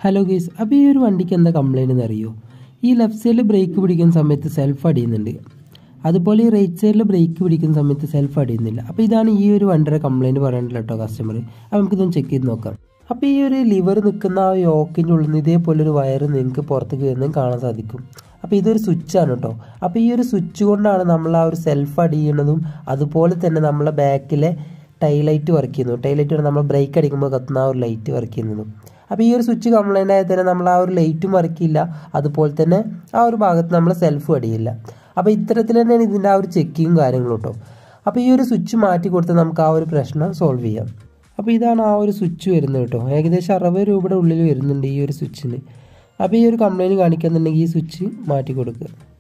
Hello guys, അപ്പോൾ ഈ ഒരു വണ്ടിക്ക് എന്താ കംപ്ലൈൻറ്റ് എന്ന് അറിയോ? ഈ ലെഫ്റ്റ് സൈഡിൽ ബ്രേക്ക് പിടിക്കുന്ന സമയത്ത് സെൽഫ് അടിയുന്നുണ്ട്, അതുപോലെ ഈ റൈറ്റ് സൈഡിൽ ബ്രേക്ക് പിടിക്കുന്ന സമയത്ത് സെൽഫ് അടിയുന്നില്ല. അപ്പോൾ ഇതാണ് ഈ ഒരു വണ്ടിയുടെ കംപ്ലൈൻറ്റ് പറയാനുള്ള കേട്ടോ കസ്റ്റമർ. അപ്പോൾ നമുക്കിതൊന്ന് ചെക്ക് ചെയ്ത് നോക്കാം. അപ്പോൾ ഈ ഒരു ലിവർ നിൽക്കുന്ന ആ യോക്കിൻ്റെ ഉള്ളിൽ നിന്ന് ഇതേപോലൊരു വയർ നിങ്ങൾക്ക് പുറത്തേക്ക് വരുന്നതും കാണാൻ സാധിക്കും. അപ്പോൾ ഇതൊരു സ്വിച്ചാണ് കേട്ടോ. അപ്പോൾ ഈ ഒരു സ്വിച്ച് കൊണ്ടാണ് നമ്മൾ ആ ഒരു സെൽഫ് അടിയുന്നതും അതുപോലെ തന്നെ നമ്മളെ ബാക്കിലെ ടൈലൈറ്റ് വർക്ക് ചെയ്യുന്നു. ടൈലൈറ്റ് നമ്മൾ ബ്രേക്ക് അടിക്കുമ്പോൾ കത്തുന്ന ആ ഒരു ലൈറ്റ് വർക്ക് ചെയ്യുന്നതും. അപ്പോൾ ഈ ഒരു സ്വിച്ച് കംപ്ലൈൻ്റ് ആയാൽ തന്നെ നമ്മൾ ആ ഒരു ലൈറ്റും വർക്കില്ല, അതുപോലെ തന്നെ ആ ഒരു ഭാഗത്ത് നമ്മൾ സെൽഫ് അടിയില്ല. അപ്പോൾ ഇത്തരത്തിൽ തന്നെയാണ് ഇതിൻ്റെ ആ ഒരു ചെക്കിങ്ങും കാര്യങ്ങളും കേട്ടോ. അപ്പോൾ ഈ ഒരു സ്വിച്ച് മാറ്റി കൊടുത്ത് നമുക്ക് ആ ഒരു പ്രശ്നം സോൾവ് ചെയ്യാം. അപ്പോൾ ഇതാണ് ആ ഒരു സ്വിച്ച് വരുന്നത് കേട്ടോ. ഏകദേശം 60 രൂപയുടെ ഉള്ളിൽ വരുന്നുണ്ട് ഈ ഒരു സ്വിച്ചിന്. അപ്പോൾ ഈ ഒരു കംപ്ലൈൻറ്റ് കാണിക്കുന്നുണ്ടെങ്കിൽ ഈ സ്വിച്ച് മാറ്റി കൊടുക്കുക.